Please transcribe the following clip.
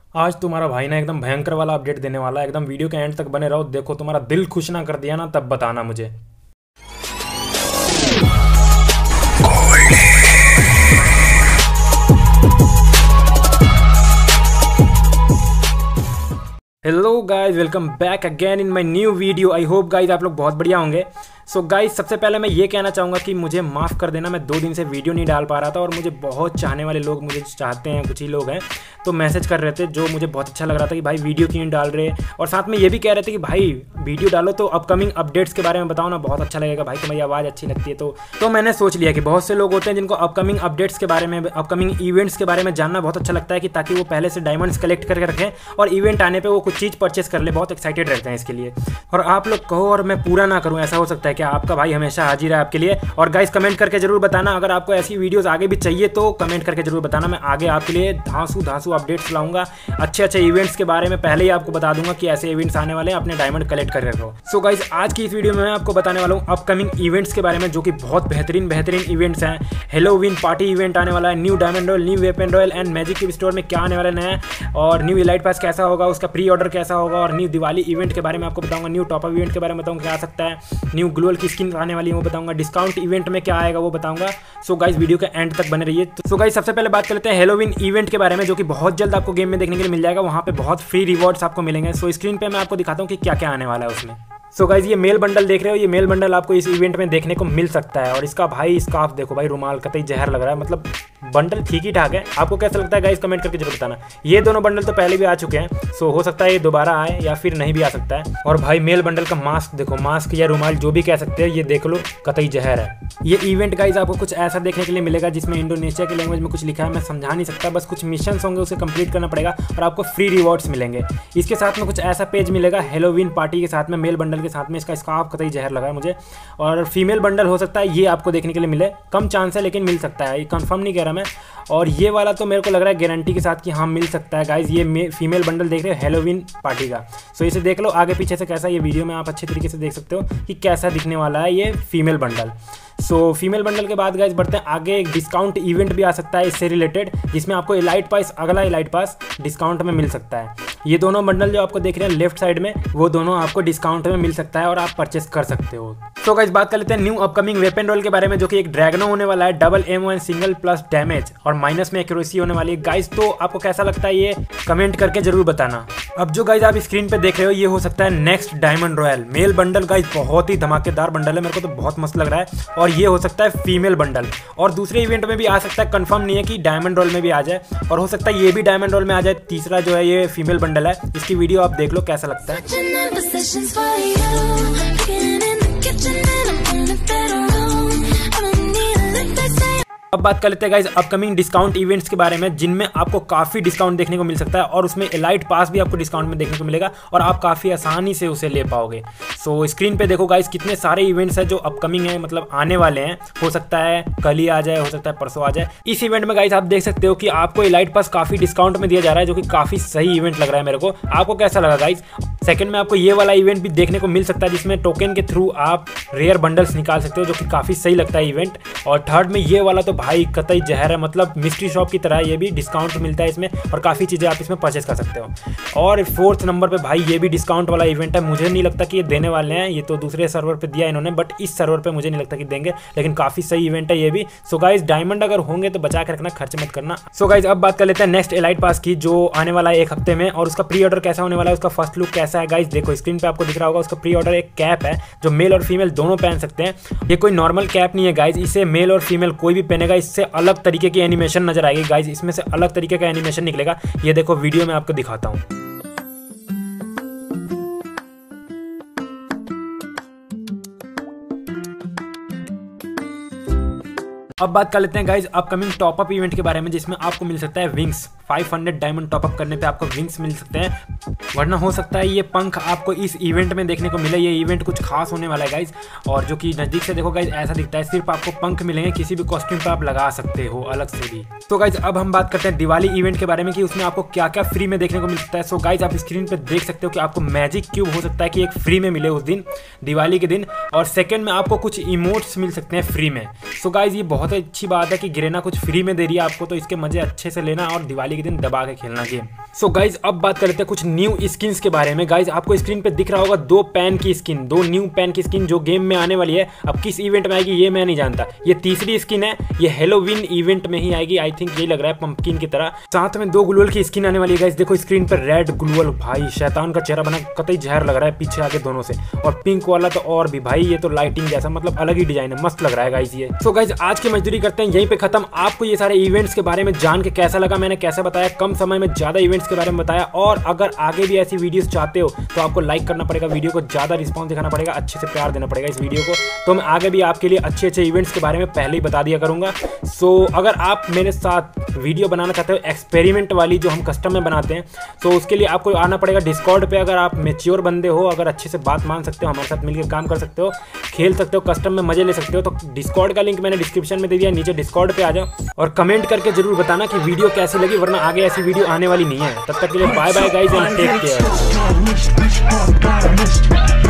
आज तुम्हारा भाई ना एकदम भयंकर वाला अपडेट देने वाला है। एकदम वीडियो के एंड तक बने रहो। देखो तुम्हारा दिल खुश ना कर दिया ना तब बताना मुझे। Hello guys, welcome back again in my new video. I hope guys आप लोग बहुत बढ़िया होंगे। सो गाइस सबसे पहले मैं ये कहना चाहूँगा कि मुझे माफ़ कर देना, मैं 2 दिन से वीडियो नहीं डाल पा रहा था और मुझे बहुत चाहने वाले लोग मुझे चाहते हैं, कुछ ही लोग हैं तो मैसेज कर रहे थे, जो मुझे बहुत अच्छा लग रहा था कि भाई वीडियो क्यों नहीं डाल रहे। और साथ में ये भी कह रहे थे कि भाई वीडियो डालो तो अपकमिंग अपडेट्स के बारे में बताओ ना, बहुत अच्छा लगेगा भाई, तुम्हारी आवाज़ अच्छी लगती है। तो मैंने सोच लिया कि बहुत से लोग होते हैं जिनको अपकमिंग अपडेट्स के बारे में, अपकमिंग इवेंट्स के बारे में जानना बहुत अच्छा लगता है, कि ताकि वो पहले से डायमंड्स कलेक्ट करके रखें और इवेंट आने पर वो कुछ चीज़ परचेस कर ले। बहुत एक्साइटेड रहते हैं इसके लिए। और आप लोग कहो और मैं पूरा ना करूँ, ऐसा हो सकता है कि आपका भाई हमेशा हाजिर है आपके लिए। और गाइस कमेंट करके जरूर बताना, अगर आपको ऐसी वीडियोस आगे भी चाहिए तो कमेंट करके जरूर बताना। मैं आगे आपके लिए धांसू अपडेट्स लाऊंगा, अच्छे इवेंट्स के बारे में पहले ही आपको बता दूंगा कि ऐसे इवेंट्स आने वाले हैं, अपने डायमंड कलेक्ट कर रखो। सो गाइस आज की इस वीडियो में मैं आपको बताने वाला हूँ अपकमिंग इवेंट्स के बारे में, जो कि बहुत बेहतरीन इवेंट्स हैं। हेलोवीन पार्टी इवेंट आने वाला है, new diamond royal, new weapon royal and magic cube store में क्या आने वाला नया, और न्यू इलाइट पास कैसा होगा, उसका प्री ऑर्डर कैसा होगा, और न्यू दिवाली इवेंट के बारे में आपको बताऊंगा, न्यू टॉप अप इवेंट के बारे में बताऊंगा क्या आ सकता है, न्यू ग्लोअल की स्किन आने वाली है वो बताऊंगा, डिस्काउंट इवेंट में क्या आएगा वो बताऊंगा। सो गाइस वीडियो के एंड तक बने रहिए। सो गाइस सबसे पहले बात कर लेते हैं हेलोवीन इवेंट के बारे में, जो कि बहुत जल्द आपको गेम में देखने के लिए मिल जाएगा। वहाँ पे बहुत फ्री रिवॉर्ड्स आपको मिलेंगे। सो स्क्रीन पे मैं आपको दिखाता हूँ कि क्या क्या आने वाला है उसमें। सो गाइज ये मेल बंडल देख रहे हो, ये मेल बंडल आपको इस इवेंट में देखने को मिल सकता है। और इसका भाई स्कार्फ देखो भाई, रुमाल कतई जहर लग रहा है, मतलब बंडल ठीक ही ठाक है। आपको कैसा लगता है गाइज कमेंट करके जरूर बताना। ये दोनों बंडल तो पहले भी आ चुके हैं, सो हो सकता है ये दोबारा आए या फिर नहीं भी आ सकता है। और भाई मेल बंडल का मास्क देखो, मास्क या रुमाल जो भी कह सकते हैं, ये देख लो कतई जहर है। ये इवेंट गाइज आपको कुछ ऐसा देखने के लिए मिलेगा जिसमें इंडोनेशिया की लैंग्वेज में कुछ लिखा है, मैं समझा नहीं सकता, बस कुछ मिशन होंगे उसे कंप्लीट करना पड़ेगा और आपको फ्री रिवॉर्ड्स मिलेंगे। इसके साथ में कुछ ऐसा पेज मिलेगा हेलोवीन पार्टी के साथ में, मेल बंडल के साथ में। इसका स्कार्फ कतई जहर लगा है मुझे। और फीमेल बंडल हो सकता है ये आपको देखने के लिए मिले, कम चांस है लेकिन मिल सकता है, ये कंफर्म नहीं कह रहा मैं। और ये वाला तो मेरे को लग रहा है गारंटी के साथ कि हाँ मिल सकता है गाइज। ये फीमेल बंडल देख रहे हो हेलोवीन पार्टी का, सो इसे देख लो आगे पीछे से कैसा, ये वीडियो में आप अच्छे तरीके से देख सकते हो कि कैसा दिखने वाला है ये female bundle. So female bundle के बाद गाइज बढ़ते हैं आगे। एक डिस्काउंट इवेंट भी आ सकता है इससे रिलेटेड, जिसमें आपको इलाइट पास, अगला इलाइट पास डिस्काउंट में मिल सकता है। ये दोनों बंडल जो आपको देख रहे हैं लेफ्ट साइड में, वो दोनों आपको डिस्काउंट में मिल सकता है और आप परचेस कर सकते हो। तो गाइस बात कर लेते हैं न्यू अपकमिंग वेपन रोल के बारे में, जो कि एक ड्रैगनो होने वाला है, double M1 single plus damage और माइनस में एक्यूरेसी होने वाली है गाइस। तो आपको कैसा लगता है ये कमेंट करके जरूर बताना। अब जो गाइस आप स्क्रीन पे देख रहे हो, ये हो सकता है next diamond royal male bundle guys. बहुत ही धमाकेदार बंडल है, मेरे को तो बहुत मस्त लग रहा है। और ये हो सकता है फीमेल बंडल, और दूसरे इवेंट में भी आ सकता है, कंफर्म नहीं है कि डायमंड रोल में भी आ जाए, और हो सकता है ये भी डायमंड रोल में आ जाए। तीसरा जो है ये फीमेल बंडल है, इसकी वीडियो आप देख लो कैसा लगता है। अब बात कर लेते हैं गाइस अपकमिंग डिस्काउंट इवेंट्स के बारे में, जिनमें आपको काफ़ी डिस्काउंट देखने को मिल सकता है, और उसमें एलाइट पास भी आपको डिस्काउंट में देखने को मिलेगा और आप काफ़ी आसानी से उसे ले पाओगे। सो स्क्रीन पे देखो गाइस कितने सारे इवेंट्स हैं जो अपकमिंग है, मतलब आने वाले हैं। हो सकता है कल ही आ जाए, हो सकता है परसों आ जाए। इस इवेंट में गाइस आप देख सकते हो कि आपको एलाइट पास काफ़ी डिस्काउंट में दिया जा रहा है, जो कि काफ़ी सही इवेंट लग रहा है मेरे को। आपको कैसा लगा गाइस? सेकंड में आपको ये वाला इवेंट भी देखने को मिल सकता है, जिसमें टोकन के थ्रू आप रेयर बंडल्स निकाल सकते हो, जो कि काफ़ी सही लगता है इवेंट। और थर्ड में ये वाला तो भाई कतई जहर है, मतलब मिस्ट्री शॉप की तरह, ये भी डिस्काउंट मिलता है इसमें और काफ़ी चीज़ें आप इसमें परचेस कर सकते हो। और फोर्थ नंबर पे भाई ये भी डिस्काउंट वाला इवेंट है। मुझे नहीं लगता कि ये देने वाले हैं, ये तो दूसरे सर्वर पे दिया इन्होंने, बट इस सर्वर पे मुझे नहीं लगता कि देंगे, लेकिन काफ़ी सही इवेंट है ये भी। सो गाइज डायमंड अगर होंगे तो बचा के रखना, खर्च मत करना। सो गाइज अब बात कर लेते हैं नेक्स्ट एलाइट पास की, जो आने वाला है 1 हफ्ते में, और उसका प्री ऑर्डर कैसा होने वाला है, उसका फर्स्ट लुक कैसा है गाइज देखो स्क्रीन पे आपको दिख रहा होगा। उसका प्री ऑर्डर एक कैप है जो मेल और फीमेल दोनों पहन सकते हैं। ये कोई नॉर्मल कैप नहीं है गाइज, इसे मेल और फीमेल कोई भी पहनेगा, इससे अलग तरीके की एनिमेशन नजर आएगी गाइज, इसमें से अलग तरीके का एनिमेशन निकलेगा। ये देखो वीडियो में आपको दिखाता हूँ। अब बात कर लेते हैं गाइज अपकमिंग टॉपअप इवेंट के बारे में, जिसमें आपको मिल सकता है विंग्स। 500 डायमंड टॉपअप करने पे आपको विंग्स मिल सकते हैं, वरना हो सकता है ये पंख आपको इस इवेंट में देखने को मिले। ये इवेंट कुछ खास होने वाला है गाइज, और जो कि नज़दीक से देखो गाइज ऐसा दिखता है, सिर्फ आपको पंख मिलेंगे, किसी भी कॉस्ट्यूम पर आप लगा सकते हो अलग से भी। तो गाइज अब हम बात करते हैं दिवाली इवेंट के बारे में, कि उसमें आपको क्या क्या फ्री में देखने को मिल सकता है। सो गाइज आप स्क्रीन पर देख सकते हो कि आपको मैजिक क्यूब हो सकता है कि एक फ्री में मिले उस दिन, दिवाली के दिन। और सेकेंड में आपको कुछ इमोट्स मिल सकते हैं फ्री में। सो गाइज ये बहुत अच्छी बात है कि गिरेना कुछ फ्री में दे रही है आपको, तो इसके मजे अच्छे से लेना और दिवाली के दिन दबा के खेलना गेम। सो गाइज अब बात कर लेते हैं कुछ न्यू स्किन्स के बारे में। गाइज आपको स्क्रीन पे दिख रहा होगा 2 पैन की स्किन, 2 न्यू पैन की स्किन जो गेम में आने वाली है। अब किस इवेंट में आएगी ये मैं नहीं जानता। ये तीसरी स्किन है, ये हेलोविन इवेंट में ही आएगी। आई थिंक यही लग रहा है पंपकिन की तरह। साथ में 2 ग्लूवल की स्किन आने वाली है। गाइज देखो स्क्रीन पर रेड ग्लूवल, भाई शैतान का चेहरा बना कतई जहर लग रहा है पीछे आगे दोनों से। और पिंक वाला तो और भी भाई, ये तो लाइटिंग जैसा मतलब अलग ही डिजाइन है, मस्त लग रहा है गाइज ये। सो गाइज आज की मजदूरी करते हैं यहीं पे खत्म। आपको ये सारे इवेंट्स के बारे में जान के कैसा लगा, मैंने कैसे बताया, कम समय में ज्यादा इवेंट्स के बारे में बताया। और अगर आगे भी ऐसी वीडियोस चाहते हो तो आपको लाइक करना पड़ेगा, वीडियो को ज्यादा रिस्पॉन्स दिखाना पड़ेगा, अच्छे से प्यार देना पड़ेगा इस वीडियो को। तो मैं आगे भी आपके लिए अच्छे अच्छे इवेंट्स के बारे में पहले ही बता दिया करूंगा। सो अगर आप मेरे साथ वीडियो बनाना चाहते हो एक्सपेरिमेंट वाली जो हम कस्टम में बनाते हैं, तो उसके लिए आपको आना पड़ेगा डिस्कॉर्ड पे। अगर आप मैच्योर बंदे हो, अगर अच्छे से बात मान सकते हो, हमारे साथ मिलकर काम कर सकते हो, खेल सकते हो, कस्टम में मजे ले सकते हो, तो डिस्कॉर्ड का लिंक मैंने डिस्क्रिप्शन में दे दिया, नीचे डिस्कॉर्ड पे आ जाओ और कमेंट करके जरूर बताना कि वीडियो कैसी लगी, वरना आगे ऐसी वीडियो आने वाली नहीं है। तब तक के लिए bye bye guys and take care.